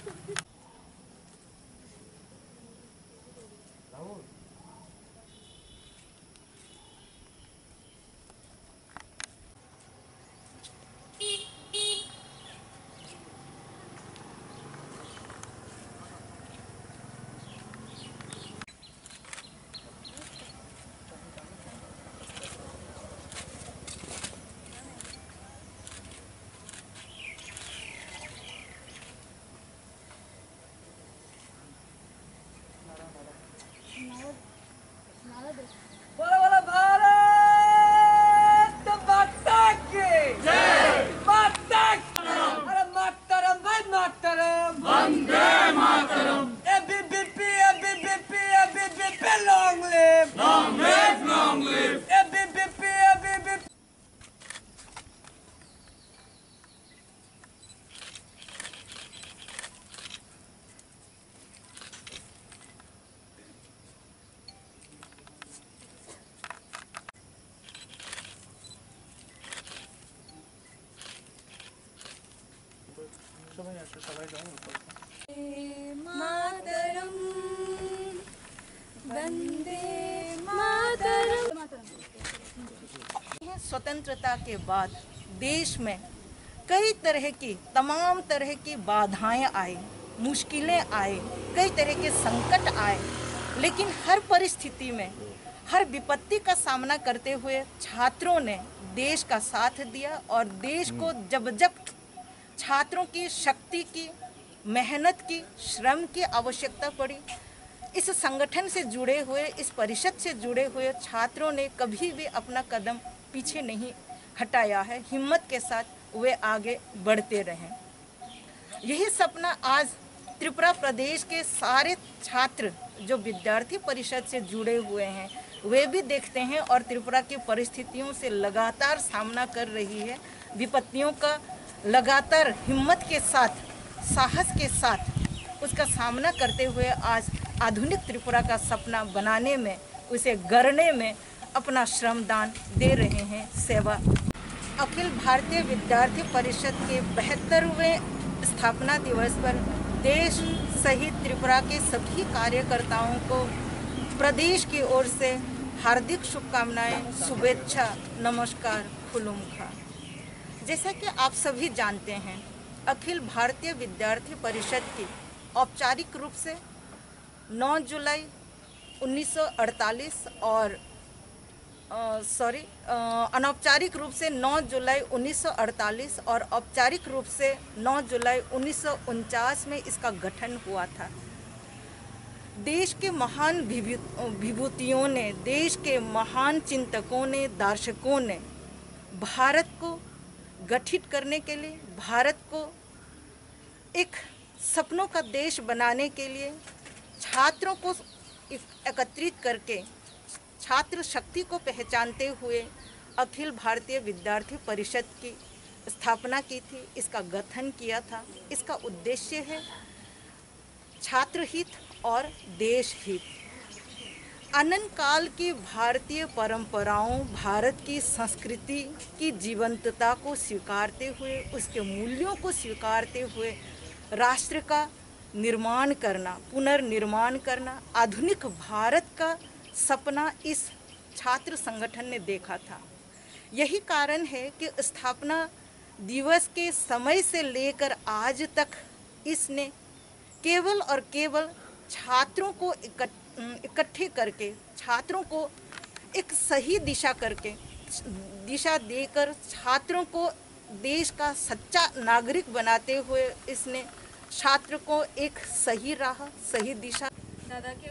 बोलो बोलो भारत माता की जय। माता अरे मातरम भाई मातरम, वंदे मातरम। ABVP ABVP ABVP long live, long live, long live. ABVP ABVP. मातरम, वंदे मातरम। स्वतंत्रता के बाद देश में कई तरह की तमाम तरह की बाधाएं आई, मुश्किलें आए, कई तरह के संकट आए, लेकिन हर परिस्थिति में हर विपत्ति का सामना करते हुए छात्रों ने देश का साथ दिया और देश को जब जब छात्रों की शक्ति की, मेहनत की, श्रम की आवश्यकता पड़ी, इस संगठन से जुड़े हुए, इस परिषद से जुड़े हुए छात्रों ने कभी भी अपना कदम पीछे नहीं हटाया है। हिम्मत के साथ वे आगे बढ़ते रहे। यही सपना आज त्रिपुरा प्रदेश के सारे छात्र जो विद्यार्थी परिषद से जुड़े हुए हैं वे भी देखते हैं और त्रिपुरा की परिस्थितियों से लगातार सामना कर रही है। विपत्तियों का लगातार हिम्मत के साथ, साहस के साथ उसका सामना करते हुए आज आधुनिक त्रिपुरा का सपना बनाने में, उसे गढ़ने में अपना श्रमदान दे रहे हैं, सेवा। अखिल भारतीय विद्यार्थी परिषद के 72वें स्थापना दिवस पर देश सहित त्रिपुरा के सभी कार्यकर्ताओं को प्रदेश की ओर से हार्दिक शुभकामनाएं, शुभेच्छा, नमस्कार, खुलुमखा। जैसा कि आप सभी जानते हैं, अखिल भारतीय विद्यार्थी परिषद की औपचारिक रूप से 9 जुलाई 1948 और अनौपचारिक रूप से 9 जुलाई 1948 और औपचारिक रूप से 9 जुलाई 1949 में इसका गठन हुआ था। देश के महान विभूतियों ने, देश के महान चिंतकों ने, दार्शकों ने भारत को गठित करने के लिए, भारत को एक सपनों का देश बनाने के लिए छात्रों को एकत्रित करके छात्र शक्ति को पहचानते हुए अखिल भारतीय विद्यार्थी परिषद की स्थापना की थी, इसका गठन किया था। इसका उद्देश्य है छात्र हित और देश हित। अनंत काल की भारतीय परंपराओं, भारत की संस्कृति की जीवंतता को स्वीकारते हुए, उसके मूल्यों को स्वीकारते हुए राष्ट्र का निर्माण करना, पुनर्निर्माण करना, आधुनिक भारत का सपना इस छात्र संगठन ने देखा था। यही कारण है कि स्थापना दिवस के समय से लेकर आज तक इसने केवल और केवल छात्रों को इकट्ठे करके, छात्रों को एक सही दिशा देकर छात्रों को देश का सच्चा नागरिक बनाते हुए इसने छात्र को एक सही राह, सही दिशा। दादा के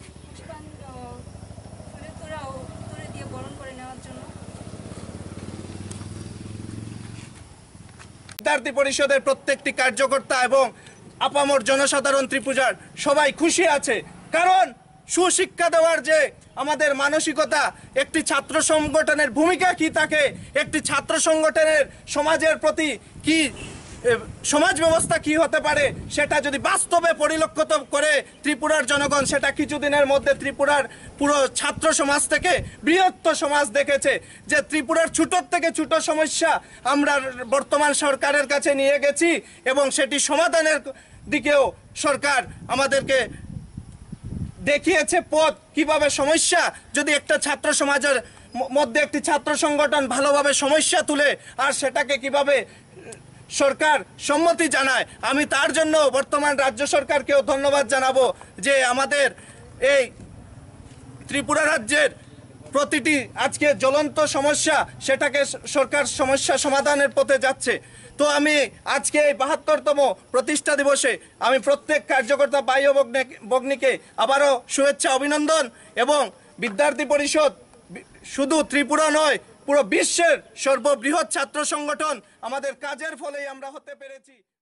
তুলে দিয়ে বরণ করে নেওয়ার জন্য विद्यार्थी परिषदेर प्रत्येकटी कार्यकर्ता एवं आपामर जनसाधारण त्रिपुरार सबाई खुशी आछे कारण सुशिक्षा देवार जे आमादेर मानसिकता एकटी छात्र संगठनेर भूमिका की थाके एकटी छात्र संगठनेर समाजेर प्रति की समाज व्यवस्था की होते पारे सेटा यदि वास्तवे परिलक्षित करे त्रिपुरार जनगण सेटा किछुदिनेर मध्य त्रिपुरार पुरो छात्र समाज थेके बृहत्तर समाज देखेছে যে त्रिपुरार छोटो থেকে ছোট সমস্যা আমরা বর্তমান সরকারের কাছে নিয়ে গেছি এবং সেটি সমাধানের দিকেও সরকার আমাদেরকে দেখিয়েছে পথ, কিভাবে সমস্যা, যদি একটা ছাত্র সমাজের মধ্যে একটি ছাত্র সংগঠন ভালোভাবে সমস্যা তুলে আর সেটাকে কিভাবে সরকার সম্মতি জানায়। আমি তার জন্য বর্তমান রাজ্য সরকারকেও ধন্যবাদ জানাবো যে আমাদের এই ত্রিপুরা রাজ্যের প্রতিটি আজকে জ্বলন্ত সমস্যা সেটাকে সরকার সমস্যা সমাধানের পথে যাচ্ছে। তো আমি আজকে এই ৭২তম প্রতিষ্ঠা দিবসে আমি প্রত্যেক কার্যকর্তা ভাই ও ভগ্নীকে আবারও শুভেচ্ছা অভিনন্দন, এবং বিদ্যার্থী পরিষদ শুধু ত্রিপুরা নয় পুরো বিশ্বের সর্ববৃহৎ ছাত্র সংগঠন, আমাদের কাজের ফলেই আমরা হতে পেরেছি।